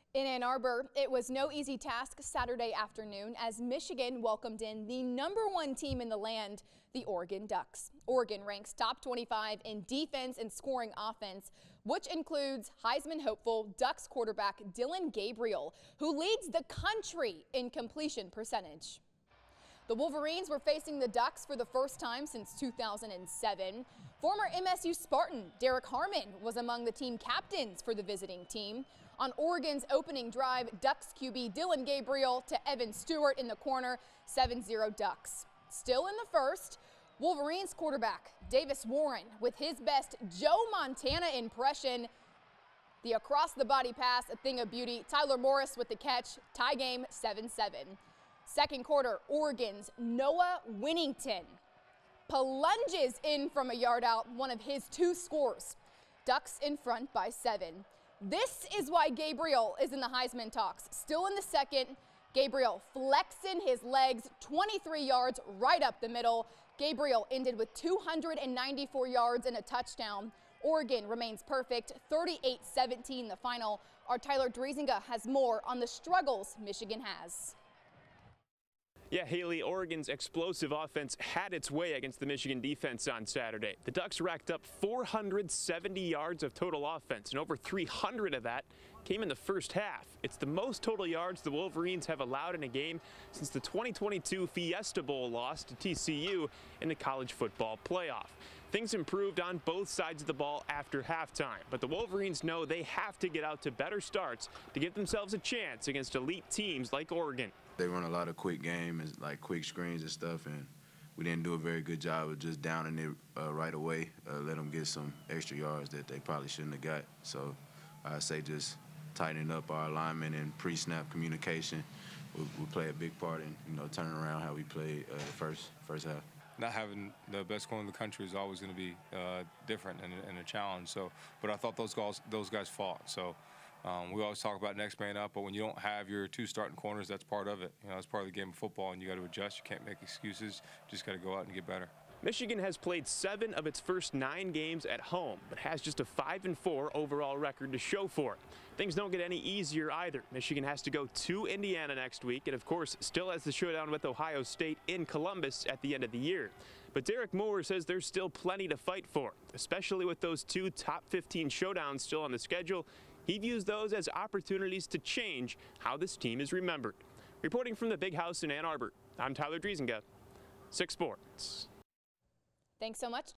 In Ann Arbor, it was no easy task Saturday afternoon as Michigan welcomed in the #1 team in the land, the Oregon Ducks. Oregon ranks top 25 in defense and scoring offense, which includes Heisman hopeful Ducks quarterback Dillon Gabriel, who leads the country in completion percentage. The Wolverines were facing the Ducks for the first time since 2007. Former MSU Spartan Derek Harmon was among the team captains for the visiting team. On Oregon's opening drive, Ducks QB Dillon Gabriel to Evan Stewart in the corner, 7-0 Ducks. Still in the first, Wolverines quarterback Davis Warren with his best Joe Montana impression. The across-the-body pass, a thing of beauty. Tyler Morris with the catch, tie game 7-7. Second quarter, Oregon's Noah Winnington plunges in from a yard out, one of his 2 scores. Ducks in front by 7. This is why Gabriel is in the Heisman talks. Still in the second, Gabriel flexing his legs 23 yards right up the middle. Gabriel ended with 294 yards and a touchdown. Oregon remains perfect, 38-17 the final. Our Tyler Driesinga has more on the struggles Michigan has. Yeah, Haley, Oregon's explosive offense had its way against the Michigan defense on Saturday. The Ducks racked up 470 yards of total offense, and over 300 of that came in the first half. It's the most total yards the Wolverines have allowed in a game since the 2022 Fiesta Bowl loss to TCU in the college football playoff. Things improved on both sides of the ball after halftime, but the Wolverines know they have to get out to better starts to give themselves a chance against elite teams like Oregon. They run a lot of quick game and like quick screens and stuff, and we didn't do a very good job of just downing it right away, let them get some extra yards that they probably shouldn't have got. So I say just tightening up our alignment and pre-snap communication will play a big part in turning around how we played the first half. Not having the best corner in the country is always going to be different and a challenge. So, but I thought those guys fought. So we always talk about next man up, but when you don't have your 2 starting corners, that's part of it. That's part of the game of football, and you got to adjust. You can't make excuses. You just got to go out and get better. Michigan has played 7 of its first 9 games at home, but has just a 5-4 overall record to show for it. Things don't get any easier either. Michigan has to go to Indiana next week, and of course still has the showdown with Ohio State in Columbus at the end of the year. But Derek Moore says there's still plenty to fight for, especially with those 2 top 15 showdowns still on the schedule. He views those as opportunities to change how this team is remembered. Reporting from the Big House in Ann Arbor, I'm Tyler Driesinga, 6 Sports. Thanks so much.